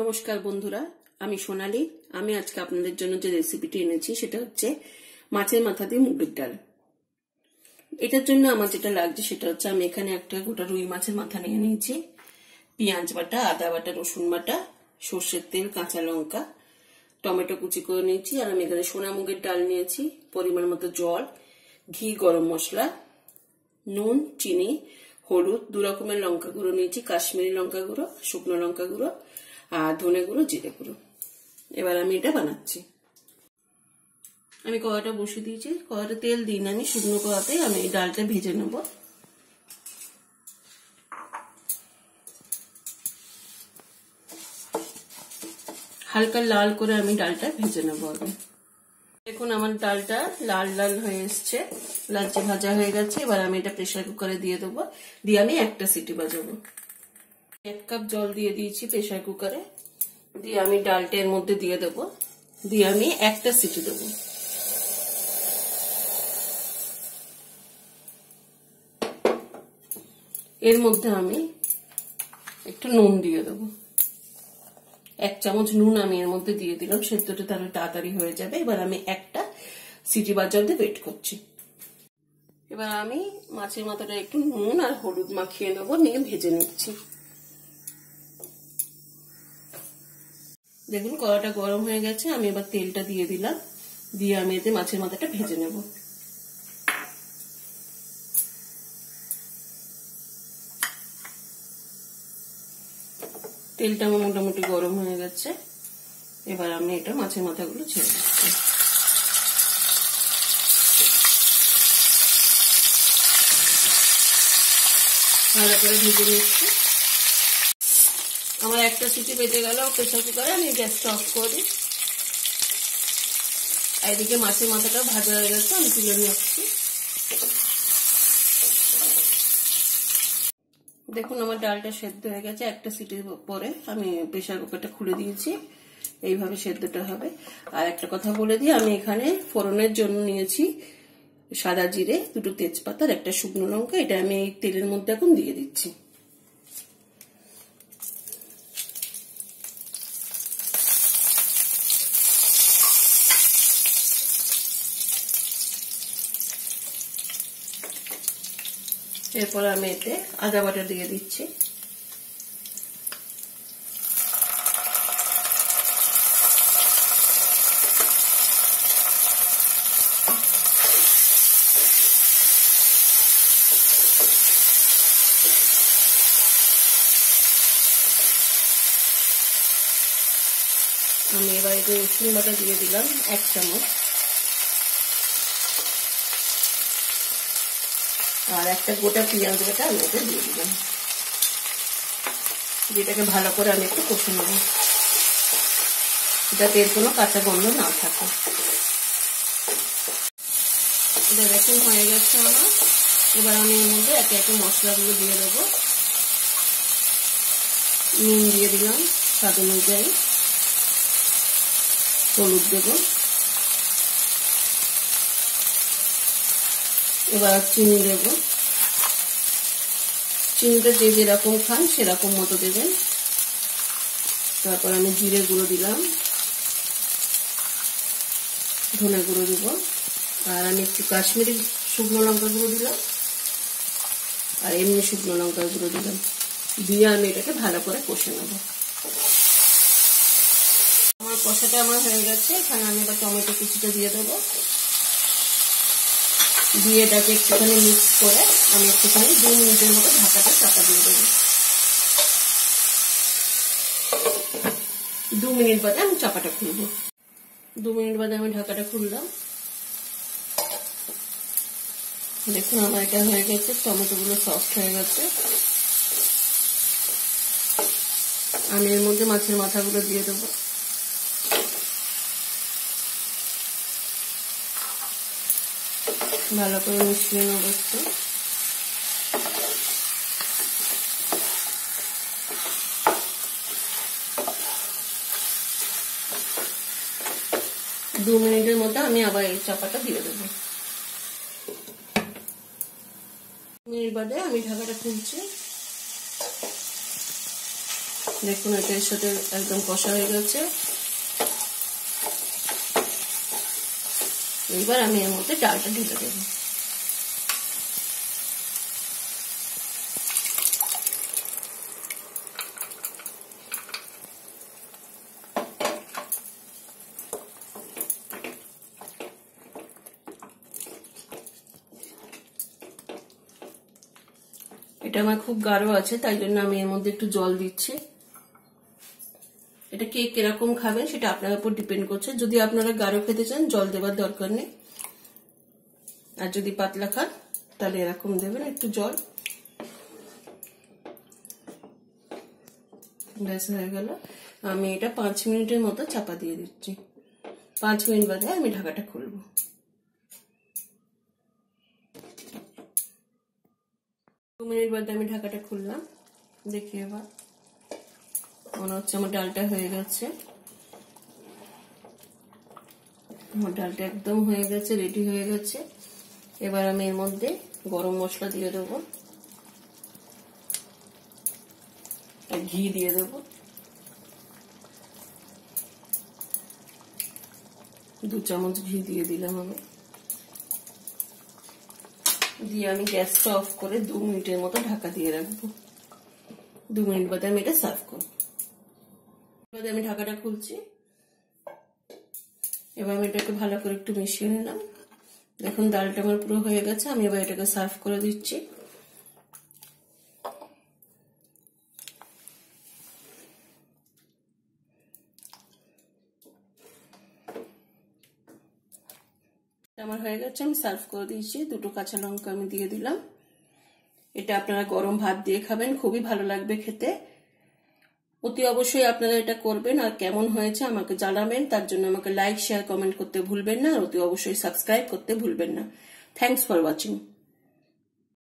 নমস্কার বন্ধুরা, আমি সোনালী। আমি আজকে আপনাদের জন্য যে রেসিপিটি এনেছি সেটা হচ্ছে মাছের মাথা দিয়ে মুগের ডাল। এটার জন্য আমার যেটা লাগছে সেটা হচ্ছে আমি এখানে একটা গোটা রুই মাছের মাথা নিয়ে নিয়েছি, পেঁয়াজ বাটা, আদা বাটা, রসুন বাটা, সর্ষের তেল, কাঁচা লঙ্কা, টমেটো কুচি করে নিয়েছি। আর আমি এখানে সোনা মুগের ডাল নিয়েছি, পরিমাণ মতো জল, ঘি, গরম মশলা, নুন, চিনি, হলুদ, 2 রকমের লঙ্কা গুঁড়ো নিয়েছি, কাশ্মীরি লঙ্কা গুঁড়ো, শুকনো লঙ্কা গুঁড়ো আর ধনে গুঁড়ো, জিরে গুঁড়ো। এবার আমি এটা বানাচ্ছি। আমি কড়াটা বসিয়ে দিয়েছি, কড়াটা তেল দিই না, আমি শুকনো কড়াতে আমি এই ডালটা ভেজে নেব। হালকা লাল করে আমি ডালটা ভেজে নেব আগে। দেখুন আমার ডালটা লাল লাল হয়ে এসছে, লালচে ভাজা হয়ে গেছে। এবার আমি এটা প্রেসার কুকারে দিয়ে দেবো, দিয়ে আমি একটা সিটি বাজাবো। 1 কাপ জল দিয়ে দিয়েছি প্রেসার কুকারে, দিয়ে আমি ডালটা এর মধ্যে দিয়ে দেবো, দিয়ে আমি একটা সিটি দেবো। এর মধ্যে আমি একটু নুন দিয়ে দেবো, 1 চামচ নুন আমি এর মধ্যে দিয়ে দিলাম, সেদ্ধটা তাহলে তাড়াতাড়ি হয়ে যাবে। এবার আমি একটা সিটি বাজাতে ওয়েট করছি। এবার আমি মাছের মাথাটা একটু নুন আর হলুদ মাখিয়ে নেবো, নিয়ে ভেজে নিচ্ছি। দেখুন কড়াটা গরম হয়ে গেছে, আমি এবার তেলটা দিয়ে দিলাম, দিয়ে আমি এতে মাছের মাথাটা ভেজে নেব। তেলটা আমার মোটামুটি গরম হয়ে গেছে, এবার আমি এটা মাছের মাথাগুলো ছেড়ে দিচ্ছি। ভালো করে ভেজে নিচ্ছি। আমার একটা সিটি বেজে গেল প্রেসার কুকারে, আমি গ্যাসটা অফ করি। এদিকে মাছের মাথাটা ভাজা হয়ে গেছে, আমি তুলে নিচ্ছি। দেখুন আমার ডালটা সেদ্ধ হয়ে গেছে, একটা সিটির পরে আমি প্রেসার কুকারটা খুলে দিয়েছি। এইভাবে সেদ্ধটা হবে। আর একটা কথা বলে দিই, আমি এখানে ফোড়নের জন্য নিয়েছি সাদা জিরে, 2টো তেজপাতা আর একটা শুকনো লঙ্কা। এটা আমি এই তেলের মধ্যে এখন দিয়ে দিচ্ছি। এরপর আমি এতে আদা বাটা দিয়ে দিচ্ছি, আমি এবার এতে রসুন বাটা দিয়ে দিলাম 1 চামচ, আর একটা গোটা পেঁয়াজ বাটা আমি এতে দিয়ে দিলাম। যেটাকে ভালো করে আমি একটু কষে নেব, যাতে এর কোনো কাঁচা গন্ধ না থাকে। এটা দেখুন হয়ে গেছে আমার। এবার আমি এর মধ্যে একে একে মশলাগুলো দিয়ে দেবো। নুন দিয়ে দিলাম স্বাদ অনুযায়ী, হলুদ দেব, এবার চিনি দেব। চিনিটা যে যেরকম খান সেরকম মতো দেবেন। তারপর আমি জিরে গুঁড়ো দিলাম, ধনে গুঁড়ো দেব, আর আমি একটু কাশ্মীরি শুকনো লঙ্কা গুঁড়ো দিলাম, আর এমনি শুকনো লঙ্কা গুঁড়ো দিলাম, দিয়ে আমি এটাকে ভালো করে কষে নেব। আমার কষাটা আমার হয়ে গেছে। এখানে আমি এবার টমেটো কুচিটা দিয়ে দেবো, দিয়ে এটাকে একটুখানি মিক্স করে আমি একটুখানি 2 মিনিটের মতো ঢাকাটা চাপা দিয়ে দেবো। 2 মিনিট বাদে আমি চাপাটা খুলবো। 2 মিনিট বাদে আমি ঢাকাটা খুললাম। দেখুন আমার এটা হয়ে গেছে, টমেটোগুলো সফট হয়ে গেছে। আমি এর মধ্যে মাছের মাথাগুলো দিয়ে দেবো, ভালো করে মিশিয়ে নেব একটু। দু মিনিটের মধ্যে আমি আবার এই চাপাটা দিয়ে দেবো। মিনিট বাদে আমি ঢাকাটা খুলছি। দেখুন এটা এর সাথে একদম কষা হয়ে গেছে। এবার আমি এর মধ্যে ডালটা ঢেলে দেব। এটা আমার খুব গাঢ় আছে, তাই জন্য আমি এর মধ্যে একটু জল দিচ্ছি। এটা কে কিরকম খাবেন সেটা আপনার উপর ডিপেন্ড করছে। যদি আপনারা গাঢ় খেতে চান জল দেওয়ার দরকার নেই, আর যদি পাতলা খান তাহলে এরকম দেবেন একটু জল। ব্যাস হয়ে গেল। আমি এটা 5 মিনিটের মতো চাপা দিয়ে দিচ্ছি। 5 মিনিট বাদে আমি ঢাকাটা খুলবো। 2 মিনিট বাদে আমি ঢাকাটা খুললাম। দেখি এবার মনে হচ্ছে আমার ডালটা হয়ে গেছে। আমার ডালটা একদম হয়ে গেছে, রেডি হয়ে গেছে। এবার আমি এর মধ্যে গরম মশলা দিয়ে দেবো আর ঘি দিয়ে দেবো। 2 চামচ ঘি দিয়ে দিলাম আমি। দিয়ে আমি গ্যাসটা অফ করে 2 মিনিটের মতো ঢাকা দিয়ে রাখবো। 2 মিনিট বাদে আমি এটা সার্ভ করব। বাদে আমি ঢাকাটা খুলছি। এবার আমি এটাকে ভালো করে একটু মিশিয়ে নিলাম। দেখুন ডালটা আমার পুরো হয়ে গেছে। আমি এবার এটাকে সার্ভ করে দিচ্ছি। আমার হয়ে গেছে, আমি সার্ভ করে দিয়েছি। 2টো কাঁচা লঙ্কা আমি দিয়ে দিলাম। এটা আপনারা গরম ভাত দিয়ে খাবেন, খুবই ভালো লাগবে খেতে। অতি অবশ্যই আপনারা এটা করবেন, আর কেমন হয়েছে আমাকে জানাবেন। তার জন্য আমাকে লাইক, শেয়ার, কমেন্ট করতে ভুলবেন না, আর অতি অবশ্যই সাবস্ক্রাইব করতে ভুলবেন না। Thanks for watching.